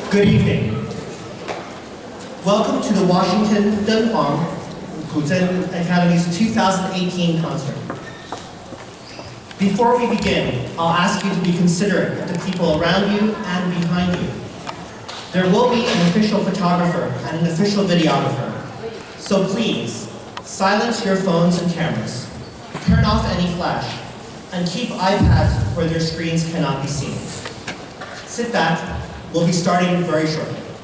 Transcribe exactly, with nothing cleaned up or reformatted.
Good evening. Welcome to the Washington Dunhuang GuZheng Academy's two thousand eighteen concert. Before we begin, I'll ask you to be considerate of the people around you and behind you. There will be an official photographer and an official videographer. So please, silence your phones and cameras, turn off any flash, and keep iPads where their screens cannot be seen. Sit back, we'll be starting very shortly.